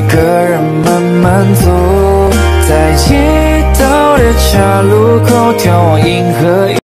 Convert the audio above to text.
个人慢慢走，在街道的岔路口眺望银河。